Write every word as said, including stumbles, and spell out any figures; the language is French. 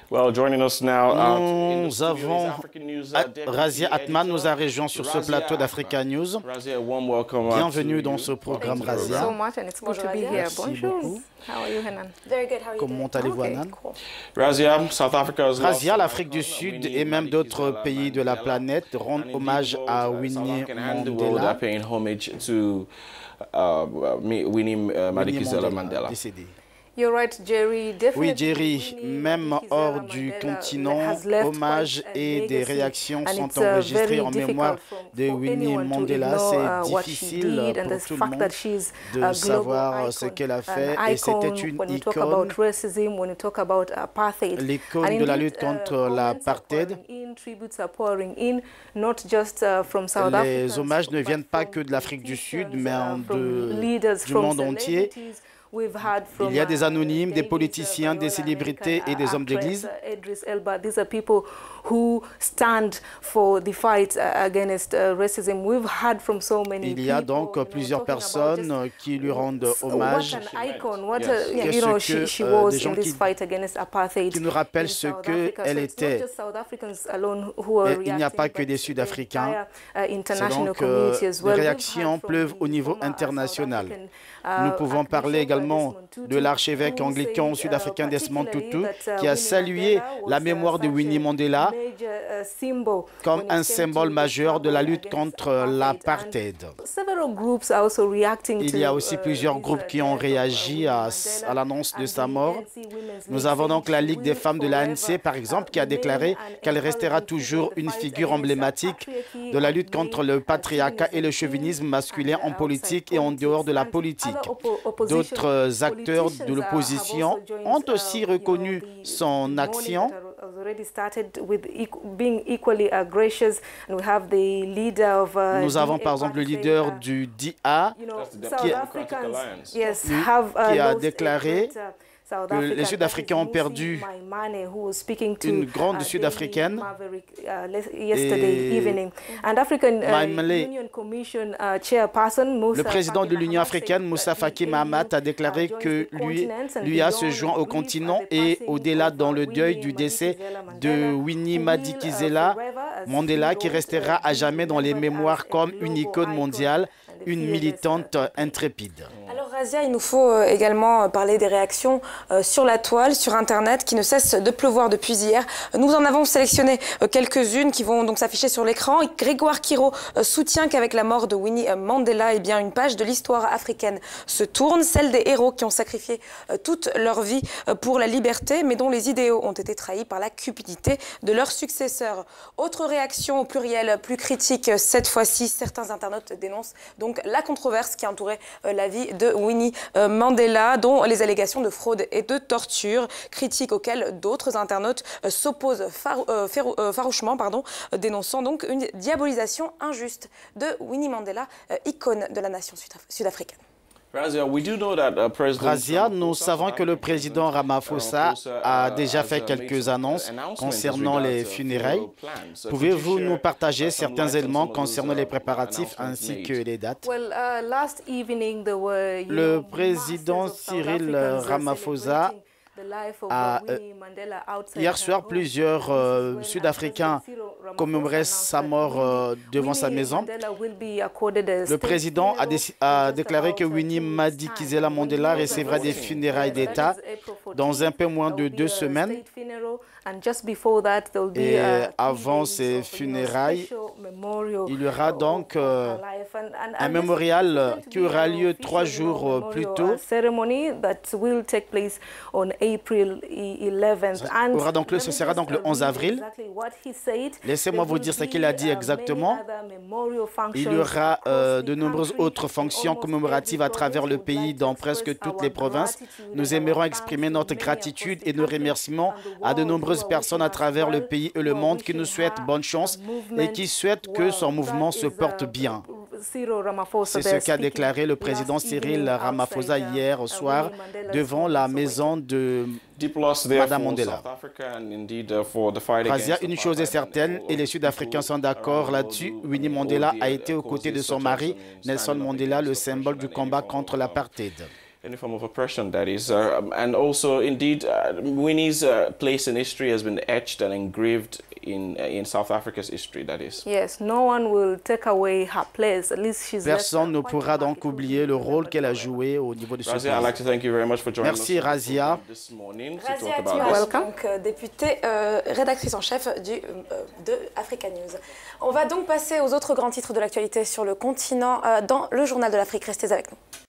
Well, joining us now, uh, Nous avons Razia Atman nous a rejoint sur ce plateau d'Africa News. Razia, warm welcome. Bienvenue dans ce programme, Razia. so much, and it's good to be here. Merci Bonjour. beaucoup. How are you, Hanan? Very good. How are you doing? Comment allez-vous, Okay, Anan? cool. Razia, South Africa has Razia, lost l'Afrique du Sud et même d'autres pays de la planète rendent hommage à Winnie Mandela, paying homage to uh, Winnie uh, Madikizela Mandela. décédé. You're right, Jerry. Definitely Oui, Jerry, Winnie même Madikizela hors du Mandela continent, has left hommages quite a et des legacy, réactions and sont it's, uh, enregistrées very en mémoire difficult for- de for Winnie anyone to Mandela. ignore, uh, C'est what she difficile did and pour the tout le fact monde that she's de a savoir global ce icon, qu'elle a an fait, et c'était icon une when we talk icône, about racism, when we talk about apartheid. l'icône And de la indeed, lutte uh, contre comments are l'apartheid. pouring in, tributes are pouring in, not just uh, from South Les Africans, hommages ne but viennent pas from que de l'Afrique du Sud, politicians, mais uh, en from de- leaders, du from monde entier. celebrities. We've heard from, Il y a des uh, anonymes, des Davis, politiciens, uh, des Viola célébrités American, et des hommes actress, d'église. uh, Idris Elba. These are people who stand for the fight uh, against uh, racism. We've heard from so many Il y a people, donc you know, plusieurs talking about personnes just euh, qui lui rendent what hommage, an icon, what Yes. a, Qu'est-ce you know, que, she, she euh, was des gens in this qui- fight against apartheid qui nous rappellent in ce South que Africa. elle So it's not était. just South Africans alone who are Et il n'y a reacting, pas que but des the Sud-Africains. entire, uh, C'est international donc euh, community as les well. We've réactions heard from pleuvent the au niveau former, uh, South international. African, Nous uh, pouvons parler Archbishop, uh, également Desmond Tutu, de l'archevêque who anglican said, uh, sud-africain Desmond Tutu, particularly that, uh, qui a Winnie salué Mandela was, la uh, mémoire de such Winnie a Mandela major, uh, symbol comme when un it came symbole to the majeur de la struggle lutte against contre apartheid. l'apartheid. And several groups are also reacting Il to, y a aussi uh, plusieurs this, groupes uh, qui ont death of, uh, réagi Winnie à, Mandela. à l'annonce de And sa the mort. N C Women's Nous League avons said donc la she Ligue des will femmes de l'A N C, forever, par exemple, qui a uh, déclaré remain an qu'elle restera encouraging toujours figure in une the fight figure against emblématique patriarchy de la and lutte contre male le patriarcat et le chauvinism chauvinisme in masculin and en politique et en outside dehors de la politics. And politique. other oppo- opposition D'autres acteurs de politicians, uh, have l'opposition also joined, ont uh, aussi you know, reconnu the- son the mourning action. that has already started with equ- being equally uh, gracious. And we have the leader of, uh, Nous avons D A par exemple le party leader saying, uh, du D A you know, That's the South Democratic Africans, Alliance. yes, Lui, have, uh, qui a lost a déclaré great, uh, South que les African, Sud-Africains that ont is perdu Mmusi Maimane, who was speaking to, une grande uh, Sud-Africaine. Daily Maverick, uh, les- yesterday Et evening. And African uh, Maimane, Union Commission uh, chairperson Moussa le président de Faki l'Union Mahamat africaine, said Moussa that Faki the Mahamat, a A U, déclaré uh, joins que the lui, continents and lui a se beyond joint au grief continent at the et passing au-delà of, dans uh, le deuil Winnie du décès Madikizela de Mandela, Winnie who will, uh, Madikizela forever, as Mandela, he qui wrote, restera uh, à be jamais dans les remembered mémoires as a comme une global icône icon mondiale, and a une fearless, uh, militante champion. intrépide. Alors Razia, il nous faut euh, également euh, parler des réactions euh, sur la toile, sur Internet, qui ne cessent de pleuvoir depuis hier. Nous en avons sélectionné euh, quelques-unes qui vont donc s'afficher sur l'écran. Grégoire Kiro euh, soutient qu'avec la mort de Winnie euh, Mandela, eh bien, une page de l'histoire africaine se tourne, celle des héros qui ont sacrifié euh, toute leur vie euh, pour la liberté, mais dont les idéaux ont été trahis par la cupidité de leurs successeurs. Autre réaction au pluriel, plus critique euh, cette fois-ci, certains internautes dénoncent donc la controverse qui entourait euh, la vie de Winnie euh, Mandela, dont les allégations de fraude et de torture, critiques auxquelles d'autres internautes euh, s'opposent farou euh, euh, farouchement, pardon, euh, dénonçant donc une diabolisation injuste de Winnie Mandela, euh, icône de la nation sud-af sud-africaine. Razia, we do know that, uh, President Razia, nous savons que le président Ramaphosa a déjà fait quelques annonces concernant les funérailles. Pouvez-vous nous partager certains éléments concernant les préparatifs ainsi que les dates? Well, uh, last evening there were, you Le know, président masses of South Cyril Africans, uh, Ramaphosa celebrating the life of, a, uh, Winnie Mandela outside hier her soir, home. plusieurs euh, When, uh, Sud-Africains President Cyril Ramaphosa commémoraient announced sa that mort euh, Winnie- devant sa Winnie maison. Mandela will be accorded a Le state président a, funeral déci- in a just déclaré que about, uh, Winnie two weeks' Madikizela time. Mandela When he was recevra des announcing, funérailles uh, that d'État is April fourteenth, dans un peu moins there de will be deux a semaines. state funeral, and just before that, there will be, Et uh, two avant days ces of, you know, funérailles, special memorial, il y aura uh, donc of euh, her life. And- and- un and this mémorial is going to qui be aura an lieu trois official, you know, jours euh, plus memorial, tôt. uh, ceremony that will take place on April eleventh. And aura donc le- let ce me sera just, donc le uh, onze read avril. exactly what he said. Laissez-moi There vous will dire ce be, qu'il a dit uh, exactement. many other memorial Il y functions aura across euh, the de nombreuses country. autres fonctions Almost commémoratives à every travers le province would pays like to dans express presque toutes our les provinces. gratitude Nous and aimerions our exprimer thanks notre to many across gratitude the et nos country remerciements and the à de world nombreuses who are personnes à wishing us travers le well, pays et who le are monde qui nous wishing souhaitent her bonne a chance et movement qui souhaitent que well. son mouvement That se is, porte uh, bien. Cyril Ramaphosa C'est ce there qu'a speaking déclaré le last président Cyril evening Ramaphosa outside, uh, hier uh, soir Winnie Mandela's devant home la in maison de Deep loss there Madame for Mandela. South Africa and indeed uh, for the fight Razia, against une chose est apartheid certaine, and et les all Sud-Africains sont people d'accord around the là-dessus, world Winnie who Mandela hold a the été aux côtés de causes son such mari, as, I mean, Nelson standing up Mandela, against le symbole oppression du and combat any form contre of, uh, l'apartheid. Any form of oppression, that is. Uh, and also, indeed, uh, Winnie's uh, place in history has been etched and engraved in, uh, in South Africa's history, that is. Yes, no one will take away her place. At least she's Personne ne pourra donc oublier le rôle qu'elle a joué au niveau de ce Razia, I'd like to thank you very much for joining Merci, us Razia. this morning to Razia talk about Timash, this. Welcome. donc euh, députée, euh, rédactrice en chef du, euh, de Africa News. On va donc passer aux autres grands titres de l'actualité sur le continent euh, dans le Journal de l'Afrique. Restez avec nous.